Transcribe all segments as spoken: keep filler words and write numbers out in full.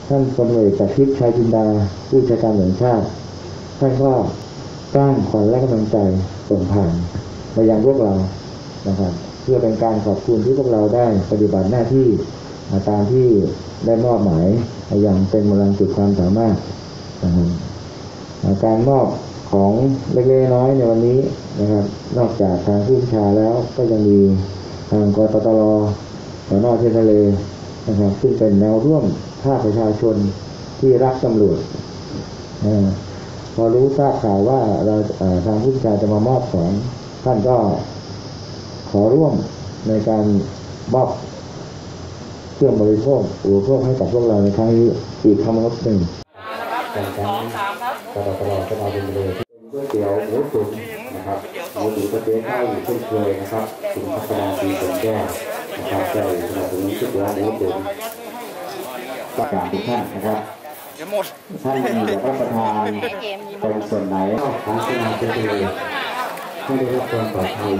ท่านพลเอกจากทิพย์ชัยจินดาผู้จัดการแห่งชาติท่านก็สร้างขวัญและกำลังใจส่งผ่านมายังพวกเรานะครับเพื่อเป็นการขอบคุณที่พวกเราได้ปฏิบัติหน้าที่ตามที่ได้มอบหมายอย่างเต็มกำลังสุดความสามารถนะครับการมอบของเล็กๆน้อยในวันนี้นะครับนอกจากทางผู้บัญชาแล้วก็ยังมีทางกตตรสน.เทียนทะเลนะครับซึ่งเป็นแนวร่วมภาคประชาชนที่รักตำรวจพอรู้ทราบข่าวว่าเราทางผู้บัญชาจะมามอบของท่านก็ขอร่วมในการมอบเครื่องบริโภคอุปโภคให้กับพวกเราในครั้งนี้อีกคำนับหนึ่งการการตลอดตลอดจะมาเป็นเลยก๋วยเตี๋ยวหมูตุ๋นนะครับหมูตุ๋นก๋วยเตี๋ยวข้าวอยู่เช่นเคยนะครับถึงพัฒนาดีสมแก้วนะครับได้สนับสนุนก๋วยเตี๋ยวหมูตุ๋นประกาศทุกท่านนะครับท่านอยากรับประทานเป็นส่วนไหนของสนามเป็นเลยให้ได้รับความปลอดภัย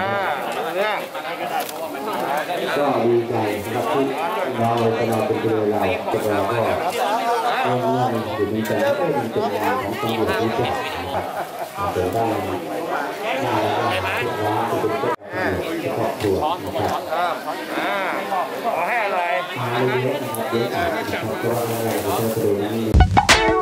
ก็ดีใจนะครับที่เราตลอดเป็นเลยเราจะเราก็ง่ายๆอยู่ในใจก็เป็นเป็นงานของตำรวจที่จะเดินได้หน้าแล้วก็ร้านจะเป็นเจ้าครอบครัวนะครับขอให้อะไรมาเยอะๆนะครับเยอะๆนะครับเพราะว่าเราจะเดินนี้